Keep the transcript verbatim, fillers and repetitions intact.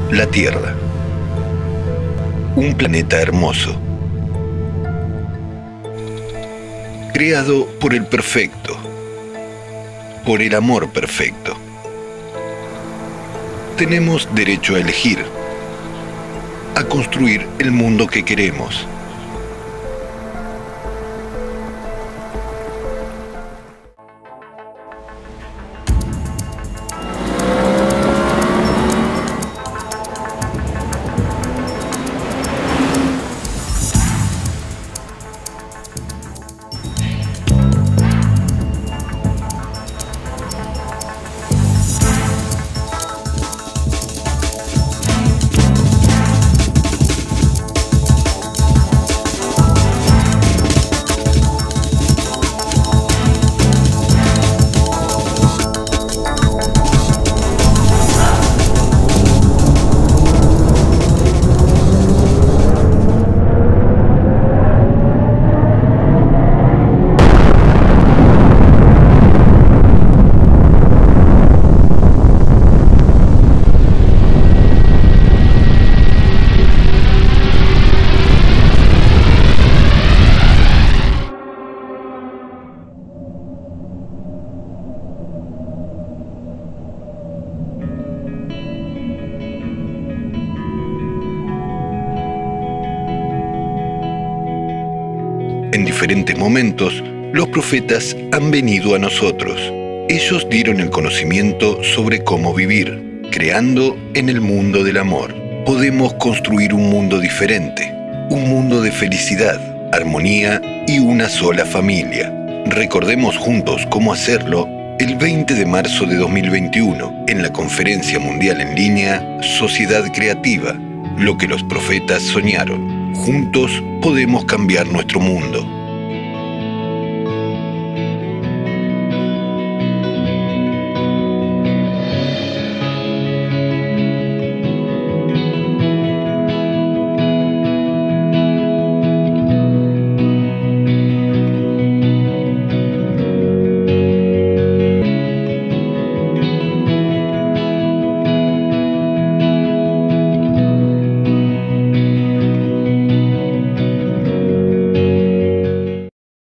La Tierra. Un planeta hermoso. Creado por el perfecto. Por el amor perfecto. Tenemos derecho a elegir. A construir el mundo que queremos. En diferentes momentos, los profetas han venido a nosotros. Ellos dieron el conocimiento sobre cómo vivir, creando en el mundo del amor. Podemos construir un mundo diferente, un mundo de felicidad, armonía y una sola familia. Recordemos juntos cómo hacerlo el veinte de marzo de dos mil veintiuno, en la Conferencia Mundial en Línea Sociedad Creativa, lo que los profetas soñaron. Juntos podemos cambiar nuestro mundo.